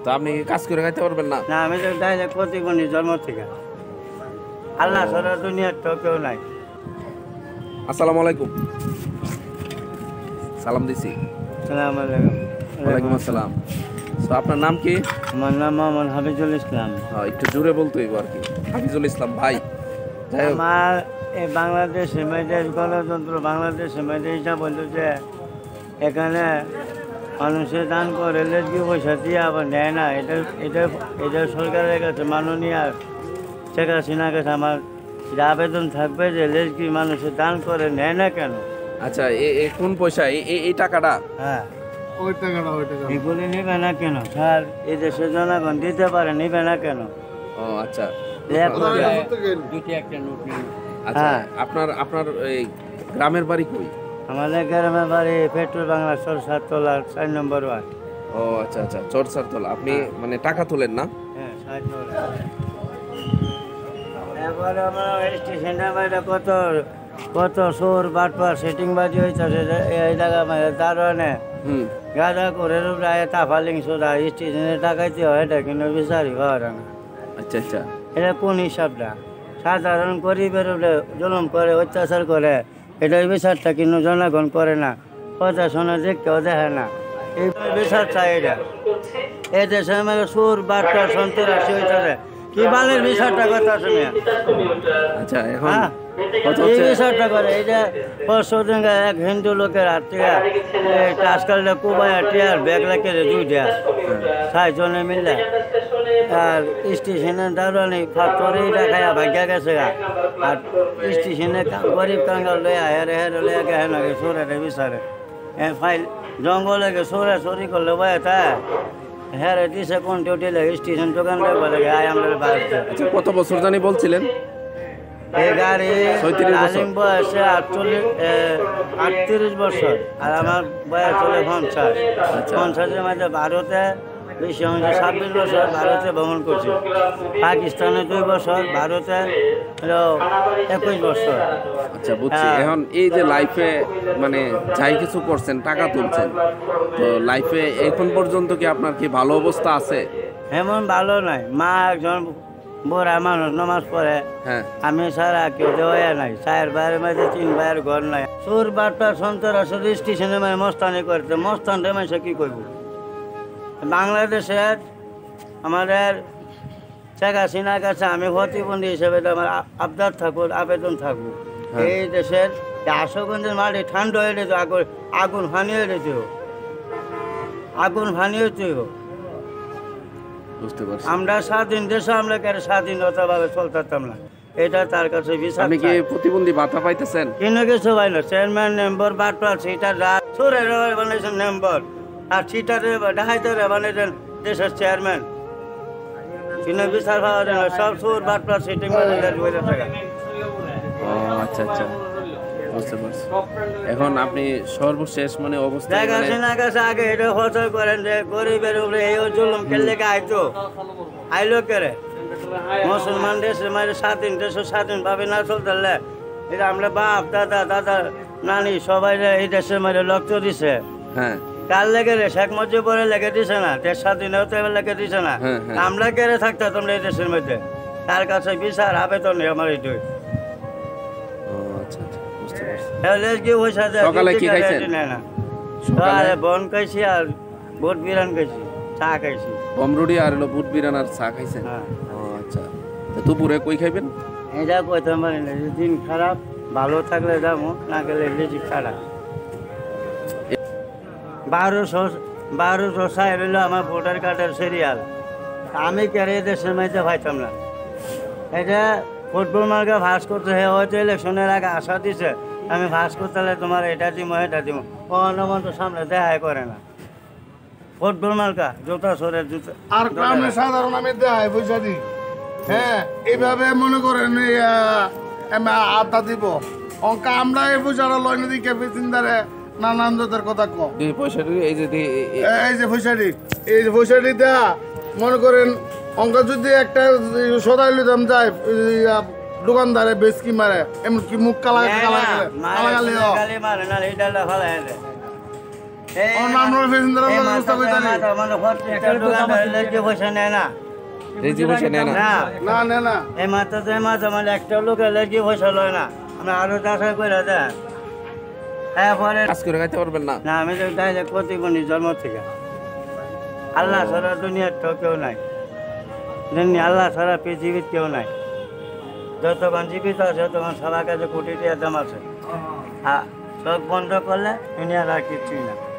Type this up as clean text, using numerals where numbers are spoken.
তো আপনি কি কাজ করে খাইতে পারবেন না? না, আমি তো ডাইরেক্ট প্রতিবন্ধী জন্ম থেকে। আল্লাহ ছাড়া দুনিয়ার তো কেউ নাই। আসসালামু আলাইকুম। সালাম দিছি। সালাম আলাইকুম। ওয়ালাইকুম আসসালাম। তো আপনার নাম কি? আমার নাম মোহাম্মদ হাফিজুল ইসলাম। একটু জোরে বলতে হইব আর কি। হাফিজুল ইসলাম ভাই। যাই হোক, আমার এই বাংলাদেশ হিমায়তের গণতন্ত্র বাংলাদেশ হিমায়তের হিসাব বলতো যে এখানে মানুষের দান করে লেজকি পয়সা দিয়ে আবার নেয় না। এটা সরকারের কাছে মাননীয় শেখ হাসিনার কাছে আমার আবেদন থাকবে যে লেজকি মানুষের দান করে নেয় না কেন? আচ্ছা, কোন পয়সা? এই টাকাটা? হ্যাঁ, এগুলি নিবে না কেন স্যার? এই দেশের জনগণ দিতে পারে, নিবে না কেন? ও আচ্ছা আচ্ছা। আপনার এই গ্রামের বাড়ি কই? আমাদের গ্রামের বাড়ি পেট্রোল বাংলা সরসারতলা 4 নম্বর ওয়ার্ড। ও আচ্ছা আচ্ছা, চরসারতলা। আপনি মানে টাকা তোলেন না? হ্যাঁ, এরপরে আমরা স্টেশনের বাইরে কত সোর বাটপার সেটিং বাজি হইতেছে এই জায়গা মানে দারোয়ানে গাঁদা করে রূপরায় তাফালিং সোদা স্টেশনে টাকাইতে হয়, এটা কিন্তু বিচারি পাওয়া যায় না। আচ্ছা আচ্ছা, এটা কোন হিসাবটা? সাধারণ গরিবের উপরে জুলুম করে, অত্যাচার করে, এটার বিচারটা কিন্তু জনগণ করে না, কথা শোনা দেখতেও দেখে না। এই বিচার চাই এটা। এই দেশে মানে সুর বাট্টা সন্তরাশি হইতেছে, কি বালের বিচারটা কথা শুনে? আচ্ছা, এখন এই বিচারটা করে এই যে পরশুদিন এক হিন্দু লোকের হাত থেকে আজকালটা কুবায় টিয়ার ব্যাগ লেগে 2টা 6 জনে মিললে আর স্টেশনের দারোয়ানি ফাঁকরে দেখায় ভাগ্যা গেছে। আর স্টেশনে গরিব কাঙ্গাল লইয়া হেরে লইয়া গেছে নাকি সোরের বিচারে ফাইল জঙ্গলে গে সোরে চুরি করলে বয়ে তাই হ্যাঁ দিছে কোন ডিউটি লাগে স্টেশন দোকান বলে আয় আমরা বাড়ছে। আচ্ছা, কত বছর জানি বলছিলেন? এই গাড়ি আলিম বয়সে 38 বছর আর আমার বয়স হলে 50। 50-এর মধ্যে ভারতে বেশি হয়েছে 26 বছর ভারতে ভ্রমণ করছি, পাকিস্তানে 2 বছর, ভারতে 21 বছর। আচ্ছা, বুঝছি। এখন এই যে লাইফে মানে যাই কিছু করছেন, টাকা তুলছেন, তো লাইফে এখন পর্যন্ত কি আপনার কি ভালো অবস্থা আছে? এমন ভালো নাই। মা একজন বুড়া মানুষ নামাজ পড়ে, আমি সারা কেউ দেওয়া নাই। 4 ভাইয়ের মধ্যে 3 ভাইয়ের ঘর নাই। সুর বাট্টা সন্তরাসুর স্টেশনে মানে মস্তানি করতে, মস্তান রেমেশে কি করব? বাংলাদেশের আমাদের শেখ হাসিনার কাছে আমি প্রতিবন্ধী হিসেবে আমার আবদার থাকুক, আবেদন থাকুক, এই দেশের আশুগঞ্জের মাটি ঠান্ডা হয়ে যেত, আগুন ফানিয়ে যেত, আগুন ফানিয়ে যেত। আমরা স্বাধীন দেশে আমরা কেন স্বাধীনতা ভাবে চলতাম না? এটা তার কাছে বিচার। আপনি কি প্রতিবন্ধী ভাতা পাইতেছেন? কিনে কিছু পাই না। চেয়ারম্যান মেম্বার বাটপার সিটার সুরের বানাইছেন মেম্বার আর সিটারে ডাহাইতে বানাইছেন দেশের চেয়ারম্যান। কিনে বিচার পাওয়া যায় না, সব সুর বাটপার সিটিং টাকা। ও আচ্ছা আচ্ছা, বুঝতে পারছি। এখন আপনি সর্বশেষ মানে অবস্থা কাছে আগে এটা প্রচার করেন যে গরিবের উপরে এই জুলুম খেললে আইলো করে মুসলমান দেশের মানে স্বাধীন ভাবে না চলতে এটা আমরা বাপ দাদা নানি সবাই এই দেশের মানে লক্ষ্য দিছে। হ্যাঁ, কার লেগে রে? শেখ মুজিবুরে লেগে দিছে না? দেশ স্বাধীনতা লেগে দিছে না? আমরা কেড়ে থাকতো তোমরা এই দেশের মধ্যে। তার কাছে বিচার আবেদন আমার এইটাই। সকালে কি খাইছেন? সকালে বন খাইছি আর বুট বিরান খাইছি, চা খাইছি। বমরুটি আর হলো বুট বিরান আর চা খাইছেন? আচ্ছা, দুপুরে কই খাইবেন? এটা কইতে পারি না। দিন খারাপ, ভালো থাকলে যাবো, না গেলে বেশি খারাপ। 1200 সাইড হইলো আমার ভোটার কার্ডের সিরিয়াল। আমি কেড়ে দেশের মধ্যে পাইতাম না। এটা ফুটবল মার্কা ভাস করতে হয়তো ইলেকশনের আগে আশা দিছে আমি ভাস করতে হলে তোমার এটা দিব এটা দিব, অনমন্ত সামনে দেখাই করে না। ফুটবল মার্কা জুতা সরের জুতা আর গ্রামে সাধারণ আমি দেখাই পয়সা দিই। হ্যাঁ, এইভাবে মনে করেন আড্ডা দিব অঙ্কা আমরা এই পয়সাটা লয় নদী ক্যাফে চিন্তারে নানান জাতের কথা কম। এই পয়সাটি এই যে পয়সাটি দেয়া মনে করেন অঙ্কা যদি একটা সদাই লইতাম যায় দোকানদারে বেশকি মারে এমনকি মুখ কালা আমরা প্যাসেঞ্জারের ব্যবস্থা করে জানি মানে প্রত্যেকটা দোকানদার লেগে পয়সা নেয় না রেজি পয়সা নেয় না না না না এই মাত্র মানে একটা লোকের লেগে পয়সা লয় না আমরা আরো চাষা করে দেন এরপরে কাজ করে খাইতে পারবেন না না আমি তো ডাইরেক্ট প্রতিবন্ধী জন্ম থেকে আল্লাহ ছাড়া দুনিয়ার তো কেউ নাই যেমনি আল্লাহ ছাড়া পৃথিবীর কেউ নাই যতক্ষণ জীবিত আছে ততক্ষণ সবার কাছে কোটি টাকা দাম আছে আর চোখ বন্ধ করলে দুনিয়ার আর কিচ্ছুই না